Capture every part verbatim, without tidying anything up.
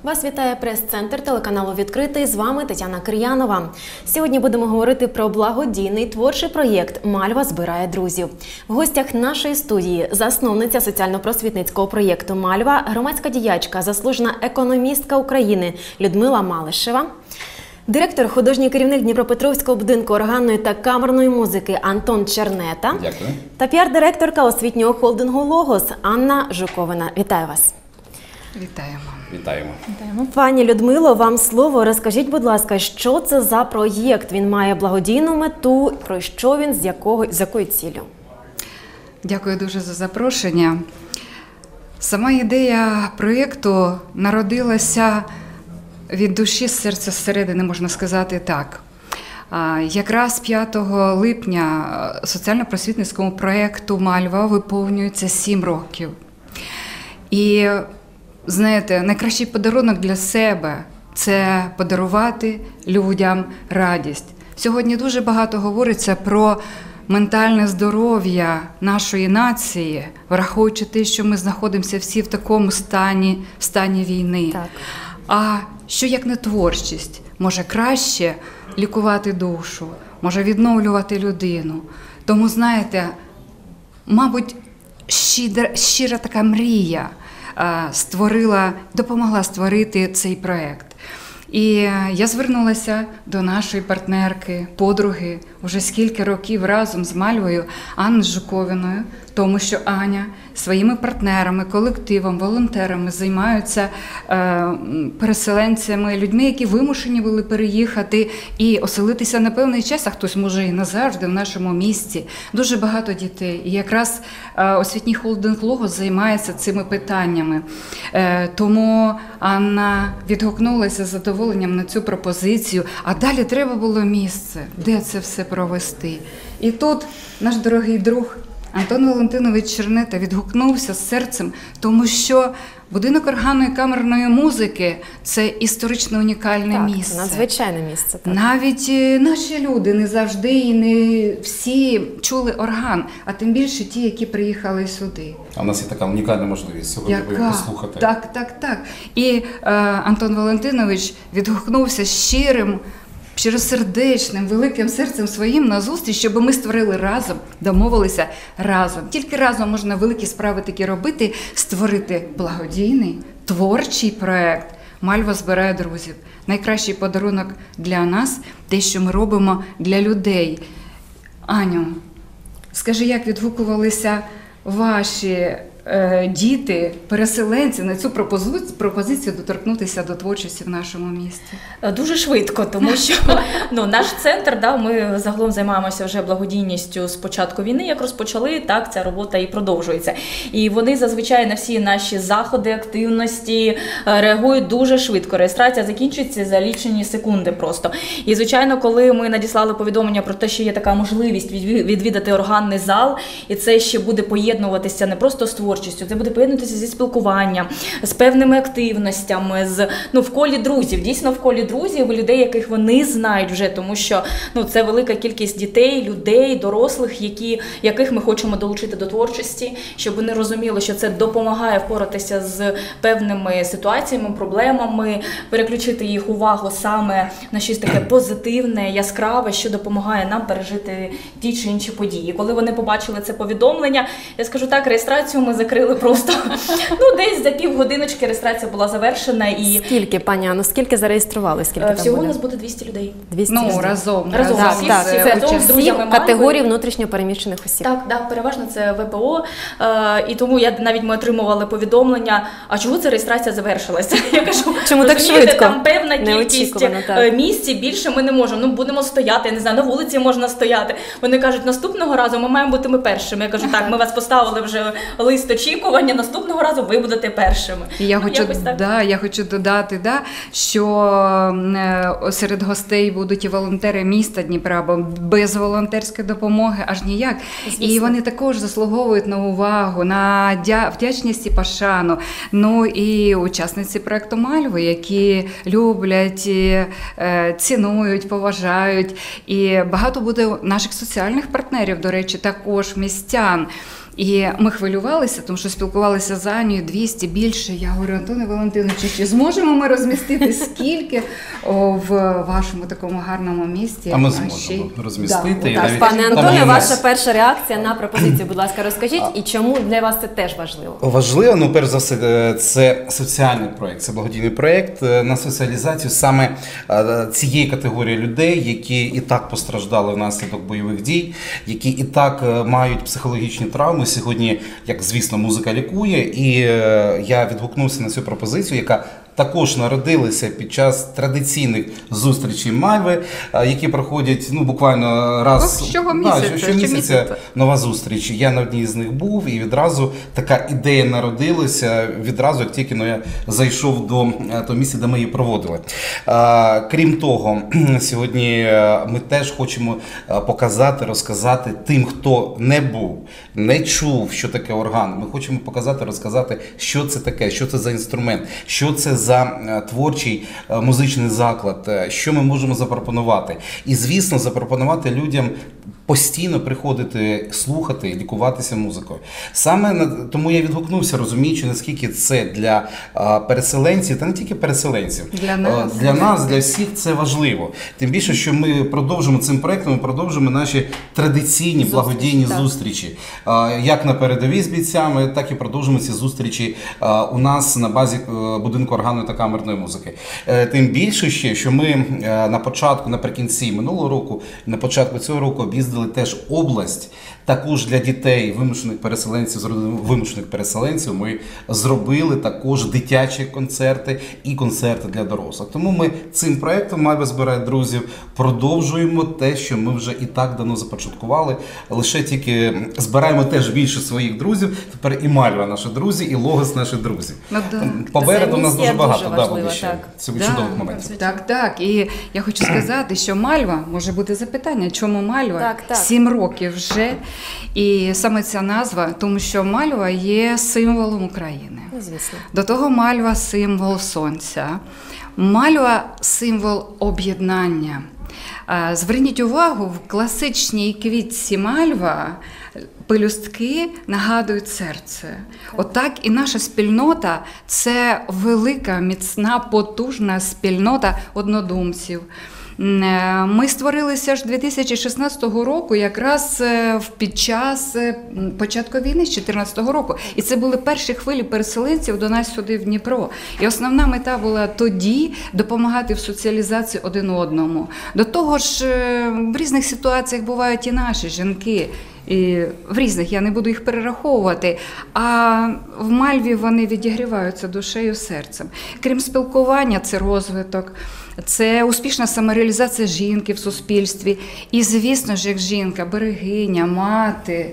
Вас вітає прес-центр телеканалу «Відкритий». З вами Тетяна Кир'янова. Сьогодні будемо говорити про благодійний творчий проєкт «Мальва збирає друзів». В гостях нашої студії засновниця соціально-просвітницького проєкту «Мальва», громадська діячка, заслужена економістка України Людмила Малишева, директор, художній керівник Дніпропетровського будинку органної та камерної музики Антон Чернета. Дякую. Та піар-директорка освітнього холдингу «Логос» Анна Жуковина. Вітаю вас. Вітаємо. Вітаємо. Вітаємо. Пані Людмило, вам слово. Розкажіть, будь ласка, що це за проєкт? Він має благодійну мету, про що він, з якого, з якою ціллю? Дякую дуже за запрошення. Сама ідея проєкту народилася від душі, з серця, зсередини, можна сказати так. Якраз п'ятого липня соціально-просвітницькому проєкту «Мальва» виповнюється сім років. І знаєте, найкращий подарунок для себе – це подарувати людям радість. Сьогодні дуже багато говориться про ментальне здоров'я нашої нації, враховуючи те, що ми знаходимося всі в такому стані, стані війни. Так. А що як не творчість може краще лікувати душу, може відновлювати людину. Тому, знаєте, мабуть, щира, щира така мрія створила, допомогла створити цей проєкт. І я звернулася до нашої партнерки, подруги, вже скільки років разом з Мальвою, Анною Жуковиною, тому що Аня своїми партнерами, колективом, волонтерами займаються е, переселенцями, людьми, які вимушені були переїхати і оселитися на певний час, а хтось може і назавжди в нашому місті. Дуже багато дітей. І якраз е, освітній холдинг «Логос» займається цими питаннями. Е, тому Анна відгукнулася з задоволенням на цю пропозицію, а далі треба було місце, де це все провести. І тут наш дорогий друг Антон Валентинович Чернета відгукнувся з серцем, тому що будинок органної камерної музики – це історично унікальне так, місце. Надзвичайне місце. Так. Навіть наші люди не завжди і не всі чули орган, а тим більше ті, які приїхали сюди. А в нас є така унікальна можливість сьогодні Яка? послухати. Так, так, так. І е, Антон Валентинович відгукнувся щирим, щиросердечним, великим серцем своїм на зустріч, щоб ми створили разом, домовилися разом. Тільки разом можна великі справи такі робити, створити благодійний, творчий проєкт «Мальва збирає друзів». Найкращий подарунок для нас – те, що ми робимо для людей. Аню, скажи, як відгукувалися ваші е, діти, переселенці на цю пропозицію, пропозицію доторкнутися до творчості в нашому місті? Дуже швидко, тому що ну, наш центр, да, ми загалом займаємося вже благодійністю з початку війни, як розпочали, так ця робота і продовжується. І вони зазвичай на всі наші заходи, активності реагують дуже швидко. Реєстрація закінчується за лічені секунди просто. І, звичайно, коли ми надіслали повідомлення про те, що є така можливість відвідати органний зал, і це ще буде поєднуватися не просто з творчістю, це буде поєднуватися зі спілкуванням, з певними активностями, з, ну, в колі друзів, дійсно в колі друзів, людей, яких вони знають вже, тому що ну, це велика кількість дітей, людей, дорослих, які, яких ми хочемо долучити до творчості, щоб вони розуміли, що це допомагає впоратися з певними ситуаціями, проблемами, переключити їх увагу саме на щось таке позитивне, яскраве, що допомагає нам пережити ті чи інші події. Коли вони побачили це повідомлення, я скажу так, реєстрацію ми закрили просто, ну, десь за півгодиночки реєстрація була завершена. І Скільки, пані Анно, скільки зареєстрували? Скільки всього там у нас буде двісті людей. двісті Ну, людей. разом. Разом, Так, всі, так. всі, Це разом з всі друзями категорії Мальви. внутрішньо-переміщених осіб. Так, так, переважно це ВПО. Е, і тому я навіть ми отримували повідомлення, а чого ця реєстрація завершилася? Я кажу, Чому так розумієте, швидко? там певна кількість Неочікувано, так. е, місць, більше ми не можемо. Ну, будемо стояти, я не знаю, на вулиці можна стояти. Вони кажуть, наступного разу ми маємо бути ми першими. Я кажу, так, ми вас поставили вже лист очікування, наступного разу ви будете першими. І я, ну, хочу, так. да, я хочу додати, да, що е, серед гостей будуть і волонтери міста Дніпра, бо без волонтерської допомоги аж ніяк. Звісно. І вони також заслуговують на увагу, на дя, вдячність і пошану. Ну і учасниці проєкту «Мальви», які люблять, е, цінують, поважають. І багато буде наших соціальних партнерів, до речі, також містян. І ми хвилювалися, тому що спілкувалися з Анією двісті більше. Я говорю, Антоне Валентиновичу, чи зможемо ми розмістити скільки о, в вашому такому гарному місті? А ми А зможемо ще й- розмістити. Да, і отак. навіть Пане там Антоне, є ваша нас- перша реакція на пропозицію, будь ласка, розкажіть, і чому для вас це теж важливо? Важливо, ну перш за все, це соціальний проєкт, це благодійний проєкт на соціалізацію саме е, цієї категорії людей, які і так постраждали внаслідок бойових дій, які і так е, мають психологічні травми. Сьогодні, як звісно, музика лікує, і е, я відгукнувся на цю пропозицію, яка також народилися під час традиційних зустрічей Мальви, е, які проходять ну буквально раз Ну, щомісяця, Да, щомісяця щомісяця. нова зустріч. Я на одній з них був, і відразу така ідея народилася, відразу, як тільки ну, я зайшов до е, того місця, де ми її проводили. Е, Крім того, сьогодні е, ми теж хочемо е, показати, розказати тим, хто не був, не чув, що таке орган. Ми хочемо показати, розказати, що це таке, що це за інструмент, що це за е, творчий е, музичний заклад, е, що ми можемо запропонувати. І, звісно, запропонувати людям постійно приходити, слухати, лікуватися музикою. Саме на- тому я відгукнувся, розуміючи, наскільки це для а, переселенців, та не тільки переселенців. Для нас. А, для нас, для всіх це важливо. Тим більше, що ми продовжимо цим проектом, ми продовжимо наші традиційні Зустрічі, благодійні так. зустрічі. А, як на передовій з бійцями, так і продовжимо ці зустрічі а, у нас на базі е, будинку органної та камерної музики. Е, Тим більше ще, що ми е, на початку, наприкінці минулого року, на початку цього року об'їздили теж область. Також для дітей вимушених переселенців, з родин вимушених переселенців ми зробили також дитячі концерти і концерти для дорослих. Тому ми цим проектом «Мальва збирає друзів» продовжуємо те, що ми вже і так давно започаткували. Лише тільки збираємо теж більше своїх друзів. Тепер і Мальва наші друзі, і Логос наші друзі. Ну, да. Попереду Це у нас місія дуже багато дуже да, важлива, буде ще так. цих Да, чудових моментів. Так, так. І я хочу сказати, що Мальва, може бути запитання, чому Мальва? Так, так. Сім років вже. І саме ця назва, тому що Мальва є символом України. Ну, звісно. До того Мальва – символ сонця. Мальва – символ об'єднання. А, Зверніть увагу, в класичній квітці Мальва пелюстки нагадують серце. Отак і наша спільнота – це велика, міцна, потужна спільнота однодумців. Ми створилися ж дві тисячі шістнадцятого року, якраз під час початку війни з дві тисячі чотирнадцятого року. І це були перші хвилі переселенців до нас сюди, в Дніпро. І основна мета була тоді допомагати в соціалізації один одному. До того ж, в різних ситуаціях бувають і наші жінки. І в різних, я не буду їх перераховувати, а в Мальві вони відігріваються душею, серцем. Крім спілкування, це розвиток, це успішна самореалізація жінки в суспільстві. І, звісно ж, як жінка, берегиня, мати,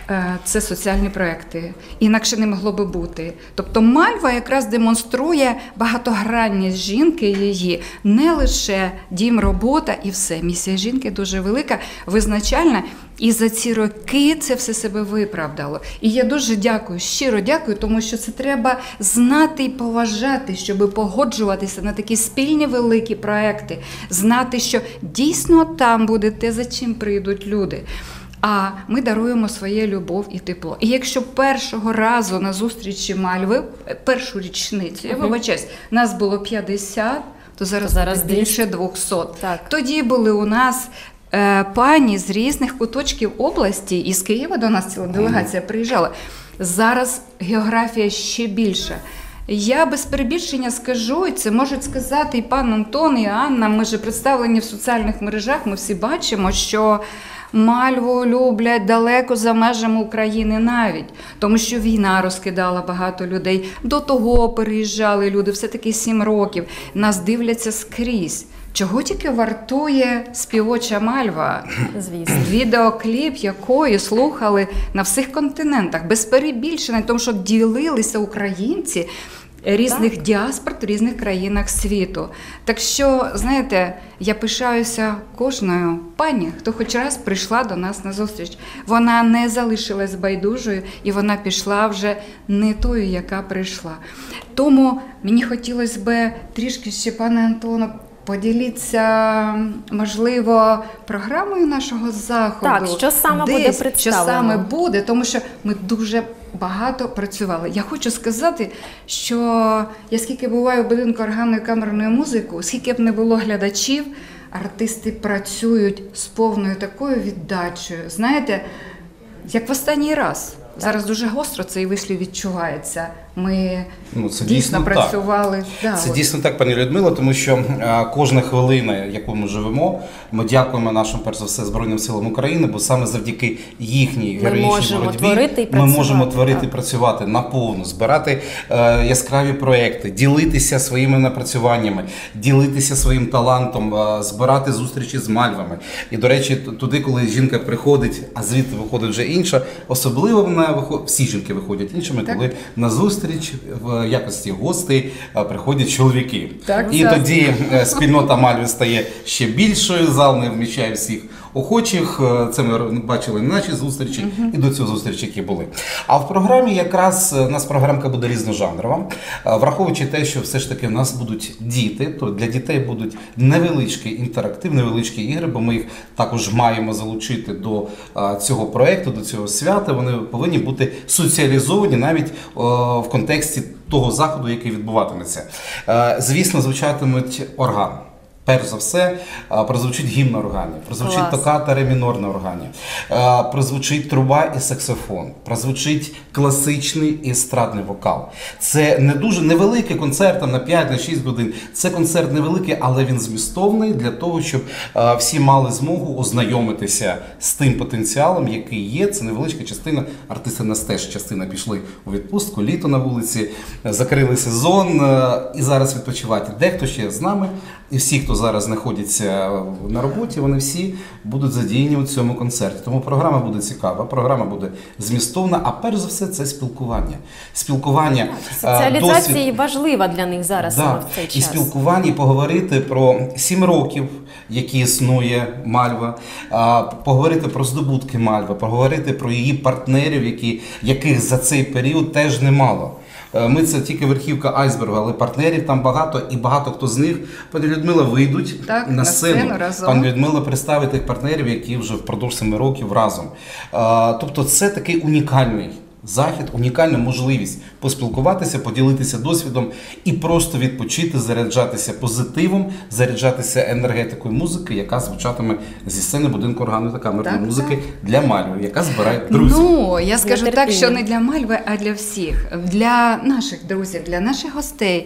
це соціальні проекти. Інакше не могло би бути. Тобто Мальва якраз демонструє багатогранність жінки її, не лише дім, робота і все. Місія жінки дуже велика, визначальна. І за ці роки це все себе виправдало. І я дуже дякую, щиро дякую, тому що це треба знати і поважати, щоб погоджуватися на такі спільні великі проекти, знати, що дійсно там буде те, за чим прийдуть люди. А ми даруємо своє любов і тепло. І якщо першого разу на зустрічі Мальви, першу річницю, я вибачаюсь, нас було п'ятдесят, то зараз, То зараз більше двісті. Так. Тоді були у нас е, пані з різних куточків області, і з Києва до нас ціла делегація приїжджала. Зараз географія ще більша. Я без перебільшення скажу, і це можуть сказати і пан Антон, і Анна, ми ж представлені в соціальних мережах, ми всі бачимо, що Мальву люблять далеко за межами України навіть, тому що війна розкидала багато людей. До того переїжджали люди, все-таки сім років. Нас дивляться скрізь. Чого тільки вартує співоча Мальва? Звісно. Відеокліп якої слухали на всіх континентах, без перебільшення, тому що ділилися українці різних так. діаспор в різних країнах світу. Так що, знаєте, я пишаюся кожною пані, хто хоч раз прийшла до нас на зустріч. Вона не залишилась байдужою, і вона пішла вже не тою, яка прийшла. Тому мені хотілося б трішки ще, пане Антону, поділіться, можливо, програмою нашого заходу. Так, що саме Десь, буде Що представлено? саме буде, тому що ми дуже багато працювали. Я хочу сказати, що я скільки буваю в будинку органної камерної музики, скільки б не було глядачів, артисти працюють з повною такою віддачею. Знаєте, як в останній раз. Зараз дуже гостро цей вислів відчувається. Ми Ну, це дійсно, дійсно так. працювали. Да, Це от. дійсно так, пані Людмила, тому що е, кожна хвилина, яку ми живемо, ми дякуємо нашим, перш за все, Збройним силам України, бо саме завдяки їхній Ми героїчній можемо боротьбі творити і ми працювати, можемо творити і так. працювати наповну, збирати е, яскраві проекти, ділитися своїми напрацюваннями, ділитися своїм талантом, е, збирати зустрічі з мальвами. І, до речі, т- туди, коли жінка приходить, а звідти виходить вже інша, особливо вона виходить, всі жінки виходять іншими, Так. коли на зустріч в якості гостей е, приходять чоловіки. Так, І так. тоді е, спільнота Мальви стає ще більшою, зал не вміщає всіх охочих. Е, Це ми бачили на нашій зустрічі і до цього зустрічі, які були. А в програмі якраз е, у нас програмка буде різножанрова, Е, враховуючи те, що все ж таки в нас будуть діти, то для дітей будуть невеличкий інтерактив, невеличкі ігри, бо ми їх також маємо залучити до е, цього проекту, до цього свята. Вони повинні бути соціалізовані навіть е, в контексті того заходу, який відбуватиметься. Е, Звісно, звучатимуть орган. Перш за все, е, прозвучить гімн на органі, прозвучить Клас. токата ре мінор на органі, е, прозвучить труба і саксофон, прозвучить класичний і естрадний вокал. Це не дуже невеликий концерт там, на п'ять-шість годин. Це концерт невеликий, але він змістовний для того, щоб е, всі мали змогу ознайомитися з тим потенціалом, який є. Це невеличка частина. Артисти нас теж частина пішли у відпустку, літо на вулиці, е, закрили сезон е, і зараз відпочивають. Дехто ще з нами, і всі, хто зараз знаходяться на роботі, вони всі будуть задіяні у цьому концерті. Тому програма буде цікава, програма буде змістовна, а перш за все це спілкування. Спілкування, е, Соціалізація досвід- важлива для них зараз Да. саме в цей І час. спілкування, і поговорити про сім років, які існує Мальва, а, поговорити про здобутки Мальви, поговорити про її партнерів, які, яких за цей період теж немало. Е, Ми це тільки верхівка айсбергу, але партнерів там багато, і багато хто з них, пані Людмила, вийдуть Так, на на сцену. сцену разом. Пані Людмила представить тих партнерів, які вже впродовж семи років разом. Е, Тобто це такий унікальний захід, унікальна можливість поспілкуватися, поділитися досвідом і просто відпочити, заряджатися позитивом, заряджатися енергетикою музики, яка звучатиме зі сцени будинку органної та камерної Так, музики для Мальви, яка збирає друзів. Ну, я скажу так, терпіння. що не для Мальви, а для всіх. Для наших друзів, для наших гостей,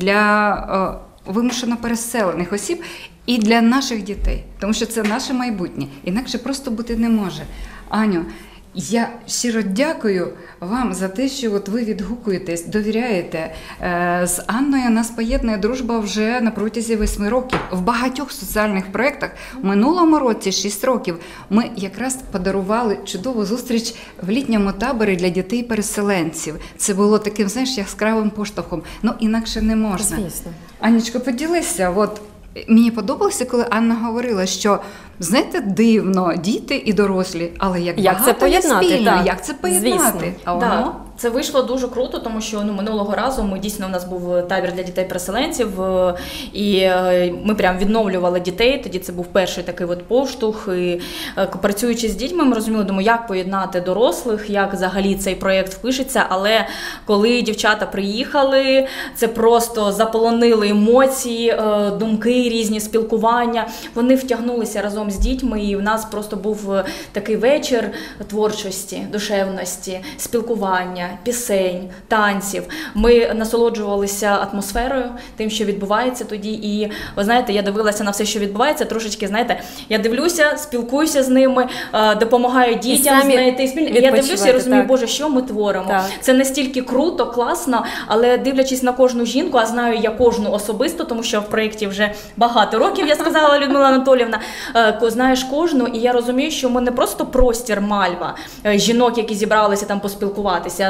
для е, вимушено переселених осіб і для наших дітей. Тому що це наше майбутнє. Інакше просто бути не може. Аню, я щиро дякую вам за те, що от ви відгукуєтесь, довіряєте. Е, З Анною нас поєднує дружба вже на протязі восьми років. В багатьох соціальних проєктах в минулому році, шість років, ми якраз подарували чудову зустріч в літньому таборі для дітей-переселенців. Це було таким, знаєш, яскравим поштовхом. Ну, інакше не можна. Звісно. Анечко, поділися, от мені подобалося, коли Анна говорила, що, знаєте, дивно, діти і дорослі, але як, Як це багато є поєднати, спільного, так. як це поєднати? Звісно. А воно? Да, це вийшло дуже круто, тому що ну, минулого разу ми дійсно у нас був табір для дітей-переселенців, е, і е, ми прям відновлювали дітей. Тоді це був перший такий от поштовх. І е, працюючи з дітьми, ми розуміли, думаю, як поєднати дорослих, як взагалі цей проєкт впишеться. Але коли дівчата приїхали, це просто заполонили емоції, е, думки різні, спілкування. Вони втягнулися разом з дітьми, і в нас просто був такий вечір творчості, душевності, спілкування, пісень, танців. Ми насолоджувалися атмосферою, тим, що відбувається тоді. І, ви знаєте, я дивилася на все, що відбувається, трошечки, знаєте, я дивлюся, спілкуюся з ними, е, допомагаю дітям самі знайти спільне. Я дивлюся і відпочивати, розумію, так. Боже, що ми творимо. Так. Це настільки круто, класно, але дивлячись на кожну жінку, а знаю я кожну особисто, тому що в проєкті вже багато років, я сказала Людмила Анатоліївна, е, ко- знаєш кожну, і я розумію, що ми не просто простір Мальва, е, жінок, які зібралися там поспілкуватися, а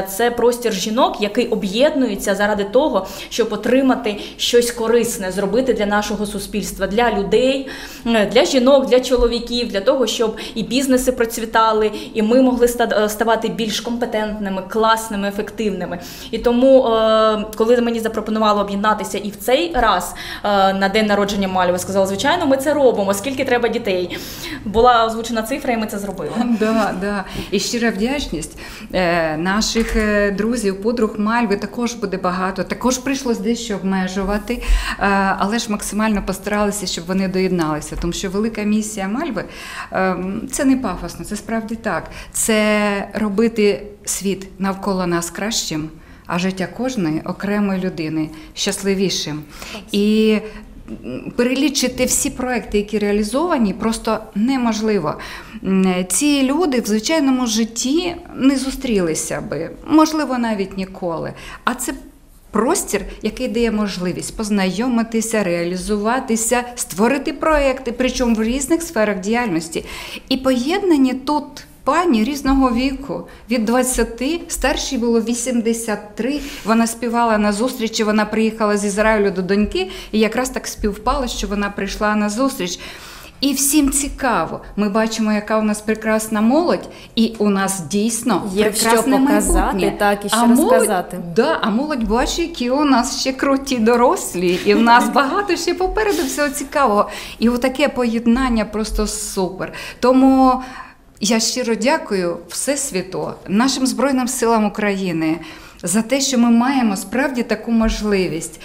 це простір жінок, який об'єднується заради того, щоб отримати щось корисне, зробити для нашого суспільства, для людей, для жінок, для чоловіків, для того, щоб і бізнеси процвітали, і ми могли ставати більш компетентними, класними, ефективними. І тому, коли мені запропонували об'єднатися і в цей раз на день народження Мальви, сказали, звичайно, ми це робимо, скільки треба дітей. Була озвучена цифра, і ми це зробили. Да, да. І щира вдячність е, наших е, друзів, подруг Мальви також буде багато. Також прийшлось дещо обмежувати, е, але ж максимально постаралися, щоб вони доєдналися. Тому що велика місія Мальви е, – це не пафосно, це справді так. Це робити світ навколо нас кращим, а життя кожної окремої людини щасливішим. І перелічити всі проекти, які реалізовані, просто неможливо. Ці люди в звичайному житті не зустрілися би, можливо, навіть ніколи. А це простір, який дає можливість познайомитися, реалізуватися, створити проекти, причому в різних сферах діяльності. І поєднані тут пані різного віку, від двадцяти, старшій було вісімдесят три, вона співала на зустрічі, вона приїхала з Ізраїлю до доньки, і якраз так співпало, що вона прийшла на зустріч. І всім цікаво. Ми бачимо, яка у нас прекрасна молодь, і у нас дійсно є прекрасне що показати, майбутнє. так, і що а розказати. Молодь, да, а молодь бачить, які у нас ще круті дорослі, і в нас багато ще попереду всього цікавого. І отаке поєднання просто супер. Тому я щиро дякую Всесвіту, нашим Збройним силам України за те, що ми маємо справді таку можливість.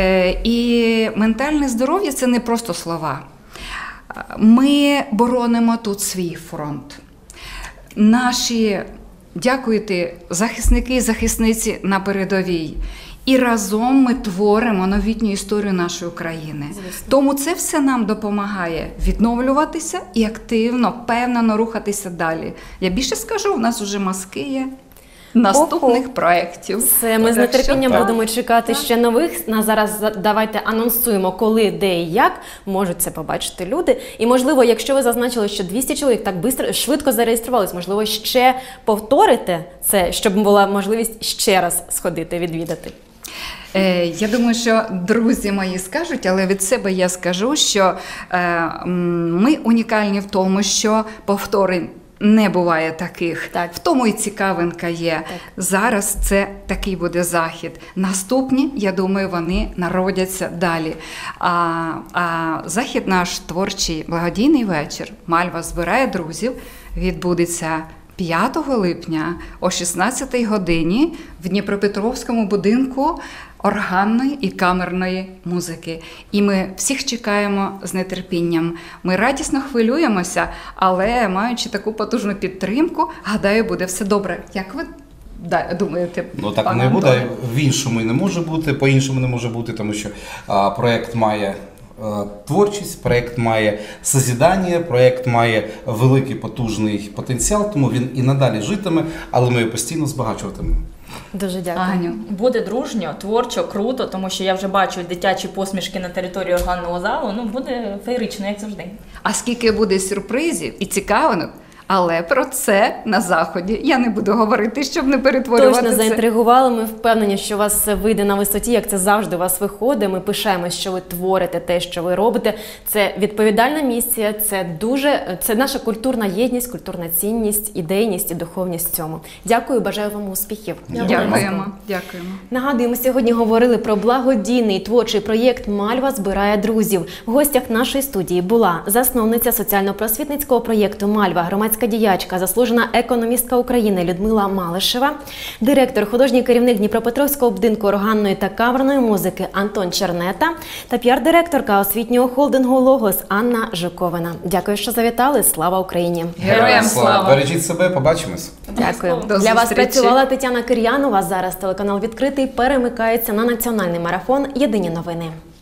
І ментальне здоров'я – це не просто слова. Ми боронимо тут свій фронт. Наші, дякуйте, захисники і захисниці на передовій. І разом ми творимо новітню історію нашої країни. Звісно. Тому це все нам допомагає відновлюватися і активно, впевнено рухатися далі. Я більше скажу, у нас вже мазки є наступних Ого. проєктів. Все, ми з нетерпінням будемо чекати так. ще нових. На зараз давайте анонсуємо, коли, де і як можуть це побачити люди. І, можливо, якщо ви зазначили, що двісті чоловік так бистро, швидко зареєструвались, можливо, ще повторите це, щоб була можливість ще раз сходити, відвідати. Я думаю, що друзі мої скажуть, але від себе я скажу, що ми унікальні в тому, що повторень не буває таких. Так. В тому і цікавинка є. Так. Зараз це такий буде захід. Наступні, я думаю, вони народяться далі. А, а захід наш творчий благодійний вечір «Мальва збирає друзів» відбудеться п'ятого липня о шістнадцятій годині в Дніпропетровському будинку органної і камерної музики. І ми всіх чекаємо з нетерпінням. Ми радісно хвилюємося, але маючи таку потужну підтримку, гадаю, буде все добре. Як ви думаєте? Ну так не буде, в іншому і не може бути, по-іншому не може бути, тому що а, проєкт має творчість, проєкт має созідання, проєкт має великий потужний потенціал, тому він і надалі житиме, але ми його постійно збагачуватимемо. Дуже дякую. Аню. Буде дружньо, творчо, круто, тому що я вже бачу дитячі посмішки на території органного залу, ну буде феєрично, як завжди. А скільки буде сюрпризів і цікавинок, але про це на заході я не буду говорити, щоб не перетворювати Точно це. заінтригували. Ми впевнені, що у вас вийде на висоті, як це завжди у вас виходить. Ми пишаємось, що ви творите те, що ви робите. Це відповідальна місія, це дуже, це наша культурна єдність, культурна цінність, ідейність і духовність в цьому. Дякую, бажаю вам успіхів. Дякуємо. Дякуємо. Нагадую, ми сьогодні говорили про благодійний творчий проєкт «Мальва збирає друзів». В гостях нашої студії була засновниця соціально-просвітницького проєкту «Мальва», громадська діячка, заслужена економістка України Людмила Малишева, директор, художній керівник Дніпропетровського будинку органної та камерної музики Антон Чернета та піар-директорка освітнього холдингу «Логос» Анна Жуковина. Дякую, що завітали. Слава Україні! Героям слава! Бережіть себе, побачимось! Дякую. До Для вас зустрічі. працювала Тетяна Кир'янова. Зараз телеканал «Відкритий» перемикається на національний марафон «Єдині новини».